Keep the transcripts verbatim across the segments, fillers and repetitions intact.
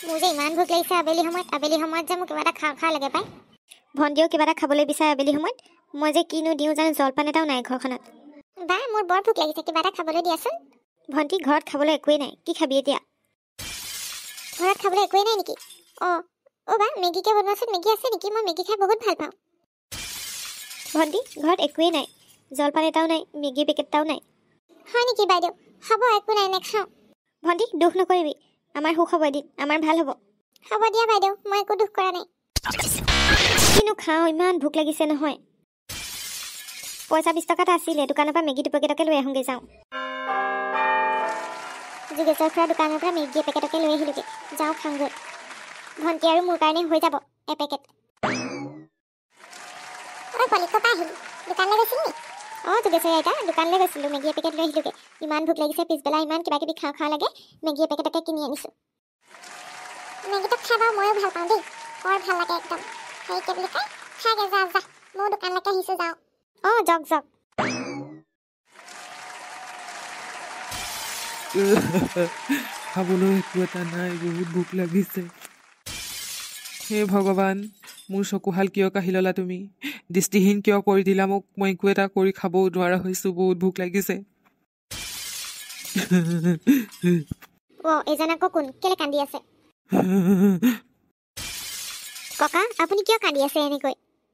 মোৰ যে ইমান ভোক লাগিছে আবেলি সময়ত আবেলি সময়ত যে মোক কিবা এটা খাওঁ খাওঁ লাগে পাই ভণ্টিও কিবা এটা খাবলৈ বিচাৰে আবেলি সময়ত মই যে কিনো দিওঁ জানো জলপান এটাও নাই ঘৰখনত বা মোৰ বৰ ভোক লাগিছে কিবা এটা খাবলৈ দিয়াচোন ভণ্টি ঘৰত খাবলৈ একোৱেই নাই কি খাবি এতিয়া ঘৰত খাবলৈ একোৱেই নাই নেকি অঁ অ' বা মেগীকে বনোৱাচোন মেগী আছে নেকি মই মেগী খাই বহুত ভাল পাওঁ ভণ্টি ঘৰত একোৱেই নাই জলপান এটাও নাই মেগী পেকেট এটাও নাই হয় নেকি বাইদেউ হ'ব একো নাই নাখাওঁ ভণ্টি দুখ নকৰিবি আমাৰ সুখ হ'ব এদিন আমাৰ ভাল হ'ব হ'ব দিয়া বাইদেউ মই একো দুখ কৰা নাই কিনো খাওঁ ইমান ভোক লাগিছে নহয় পইচা বিছ টকা এটা আছিলে দোকানৰ পৰা মেগী দুপেকেটকে লৈ আহোঁগৈ যাওঁ যোগেশ্বৰ খুৰা দোকানৰ পৰা মেগী এপেকেটকে লৈ আহিলোগৈ যাওঁ খাওঁগৈ ভণ্টি আৰু মোৰ কাৰণে হৈ যাব এপেকেট ঐ পলি ক'ৰ পৰা আহিলি দোকানলৈ গৈছিলি নি অঁ যোগেশ্বৰ আইতা দোকানলৈ গৈছিলোঁ মেগী এপেকেট লৈ আহিলোগৈ ইমান ভোক লাগিছে পিছবেলা ইমান কিবা কিবি খাওঁ খাওঁ লাগে মেগী এপেকেটকে কিনি আনিছোঁ মেগীটো খাই বাৰু ময়ো ভাল পাওঁ দেই বৰ ভাল লাগে একদম সেই কি বুলি কয় খাগে যা যা ময়ো দোকানলৈকে আহিছোঁ যাওঁ অঁ যাওক যাওক খাবলৈ একো এটা নাই বহুত ভোক লাগিছে হে ভগৱান মোৰ চকুহাল কিয় কাঢ়ি ল'লা তুমি দৃষ্টিহীন কিয় কৰি দিলা মোক মই একো এটা কৰি খাবও নোৱাৰা হৈছোঁ বহুত ভোক লাগিছে অ' এইজন আকৌ কোন কেলে কান্দি আছে ককা আপুনি কিয় কান্দি আছে এনেকৈ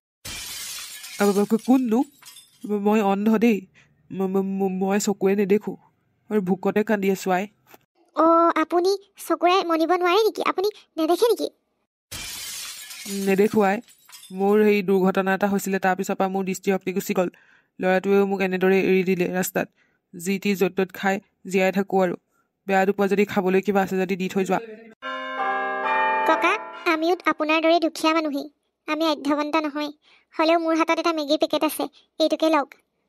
কোননো মই অন্ধ দেই মই চকুৱে নেদেখোঁ আৰু ভোকতে কান্দি আছোঁ আই অ' আপুনি চকুৰে মনিব নোৱাৰে নেকি আপুনি নেদেখে নেকি নেদেখোঁ আই মোৰ সেই দুৰ্ঘটনা এটা হৈছিলে তাৰপিছৰ পৰা মোৰ দৃষ্টিশক্তি গুচি গ'ল ল'ৰাটোৱেও মোক এনেদৰে এৰি দিলে ৰাস্তাত যি টি য'ত ত'ত খাই জীয়াই থাকোঁ আৰু বেয়া দুপা যদি খাবলৈ কিবা আছে যদি দি থৈ যোৱা ককা আমিও আপোনাৰ দৰে দুখীয়া মানুহেই আমি আধ্যৱন্ত নহয় হ'লেও মোৰ হাতত এটা মেগীৰ পেকেট আছে এইটোকে লওক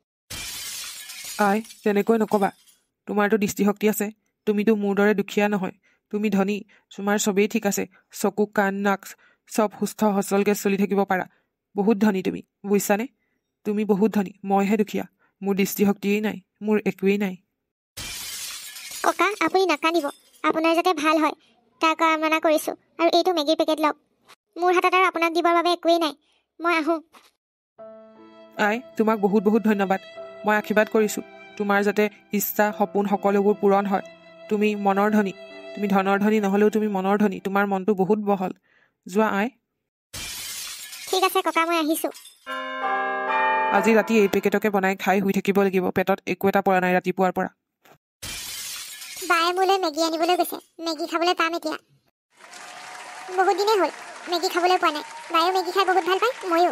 আই তেনেকৈ নক'বা তোমাৰতো দৃষ্টিশক্তি আছে তুমিতো মোৰ দৰে দুখীয়া নহয় তুমি ধনী তোমাৰ চবেই ঠিক আছে চকু কাণ নাক চব সুস্থ সচলকৈ চলি থাকিব পাৰা বহুত ধনী তুমি বুজিছানে তুমি বহুত ধনী মইহে দুখীয়া মোৰ দৃষ্টিশক্তিয়েই নাই মোৰ একোৱেই নাই ককা আপুনি নাকান্দিব আপোনাৰ যাতে ভাল হয় তাৰ কামনা কৰিছোঁ আৰু এইটো মেগীৰ পেকেট লওক মোৰ হাতত আৰু আপোনাক দিবৰ বাবে একোৱেই নাই মই আহোঁ আই তোমাক বহুত বহুত ধন্যবাদ মই আশীৰ্বাদ কৰিছোঁ তোমাৰ যাতে ইচ্ছা সপোন সকলোবোৰ পূৰণ হয় তুমি মনৰ ধনী তুমি ধনৰ ধনী নহ'লেও তুমি মনৰ ধনী তোমাৰ মনটো বহুত বহল যোৱা আই ঠিক আছে ককা মই আহিছোঁ আজি ৰাতি এই পেকেটকে বনাই খাই শুই থাকিব লাগিব পেটত একো এটা পৰা নাই ৰাতিপুৱাৰ পৰা বায়ে মোলৈ মেগী আনিবলৈ গৈছে মেগী খাবলৈ পাম এতিয়া বহুত দিনেই হ'ল মেগী খাবলৈ পোৱা নাই বায়েও মেগী খাই বহুত ভাল পায় ময়ো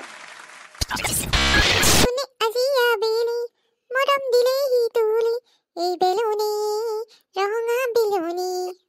কোনে আজি আবেলি মৰম দিলেহি তুলি এই বেলুনি ৰঙা বেলুনি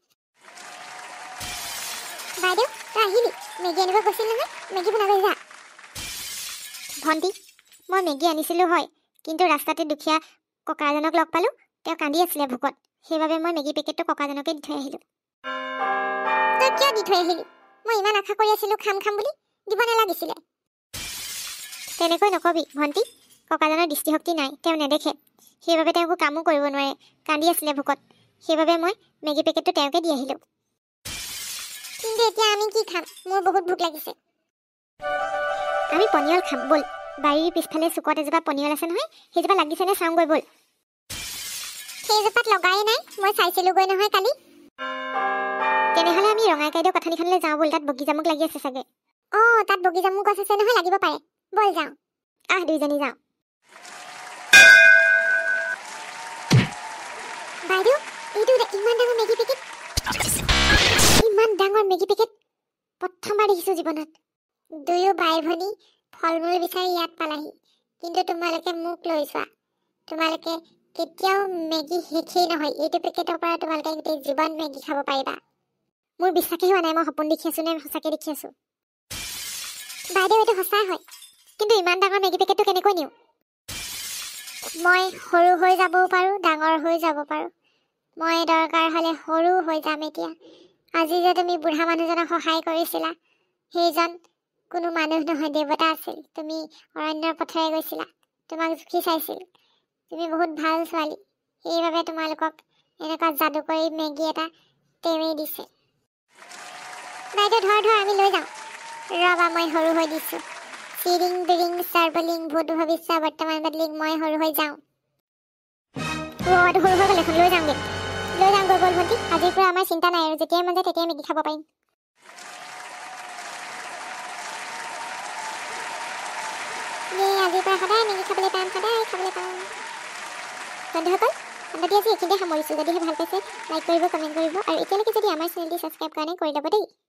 বাইদেউ তই আহিলি মেগী আনিব গৈছিল নহয় মেগী বনাবলৈ যা ভণ্টি মই মেগী আনিছিলোঁ হয় কিন্তু ৰাস্তাতে দুখীয়া ককাজনক লগ পালোঁ তেওঁ কান্দি আছিলে ভোকত সেইবাবে মই মেগী পেকেটটো ককাজনকে দি থৈ আহিলোঁ তই কিয় দি থৈ আহিলি মই ইমান আশা কৰি আছিলোঁ খাম খাম বুলি দিব নালাগিছিলে তেনেকৈ নকবি ভণ্টি ককাজনৰ দৃষ্টিশক্তি নাই তেওঁ নেদেখে সেইবাবে তেওঁ একো কামো কৰিব নোৱাৰে কান্দি আছিলে ভোকত সেইবাবে মই মেগী পেকেটটো তেওঁকে দি আহিলোঁ কিন্তু এতিয়া আমি কি খাম মোৰ বহুত ভোক লাগিছে আমি পনিয়ল খাম ব'ল বাৰীৰ পিছফালে চুকত এজোপা পনিয়ল আছে নহয় সেইজোপা লাগিছেনে চাওঁগৈ ব'ল সেইজোপাত লগাই নাই মই চাইছিলোঁগৈ নহয় কালি তেনেহ'লে আমি ৰঙাইকাইদেউ কথালিখনলৈ যাওঁ ব'ল তাত বগীজামুক লাগি আছে চাগে অঁ তাত বগীজামুক গছ আছে নহয় লাগিব পাৰে ব'ল যাওঁ আহ দুইজনী যাওঁ বাইদেউ এইটো ইমান ডাঙৰ মেগী পেকেট ইমান ডাঙৰ মেগী পেকেট প্ৰথমবাৰ দেখিছোঁ জীৱনত দুয়ো বাই ভনী ফল মূল বিচাৰি ইয়াত পালাহি কিন্তু তোমালোকে মোক লৈ যোৱা তোমালোকে কেতিয়াও মেগী শেষেই নহয় এইটো পেকেটৰ পৰা তোমালোকে গোটেই জীৱন মেগী খাব পাৰিবা মোৰ বিশ্বাসেই হোৱা নাই মই সপোন দেখি আছোঁ নে সঁচাকৈ দেখি আছোঁ বাইদেউ এইটো সঁচাই হয় কিন্তু ইমান ডাঙৰ মেগী পেকেটটো কেনেকৈ নিওঁ মই সৰু হৈ যাবও পাৰোঁ ডাঙৰ হৈ যাব পাৰোঁ মই দৰকাৰ হ'লে সৰু হৈ যাম এতিয়া আজি যে তুমি বুঢ়া মানুহজনক সহায় কৰিছিলা সেইজন কোনো মানুহ নহয় দেৱতা আছিল তুমি অৰণ্যৰ পথেৰে গৈছিলা তোমাক জুখি চাইছিল তুমি বহুত ভাল ছোৱালী সেইবাবে তোমালোকক এনেকুৱা যাদু কৰি মেগী এটা তেওঁৱেই দিছে বাইদেউ ধৰ ধৰ আমি লৈ যাওঁ ৰবা মই সৰু হৈ দিছোঁ চিৰিং বিৰিং চাৰ্বলিং ভূত ভৱিষ্যত বৰ্তমান বদলিং মই সৰু হৈ যাওঁ অ' এইটো সৰু হৈ গ'ল এখন লৈ যাওঁগৈ লৈ যাওঁ গৈ ব'ল ভণ্টি আজিৰ পৰা আমাৰ চিন্তা নাই আৰু যেতিয়াই মন যায় তেতিয়াই মেগী খাব পাৰিম এই আজিৰ পৰা সদায় মেগী খাবলৈ পাম সদায় খাবলৈ পাম বন্ধুসকল বন্ধুটি আজি এইখিনিতে সামৰিছোঁ যদিহে ভাল পাইছে লাইক কৰিব কমেণ্ট কৰিব আৰু এতিয়ালৈকে যদি আমাৰ চেনেলটি ছাবস্ক্ৰাইব কৰা নাই কৰি ল'ব দেই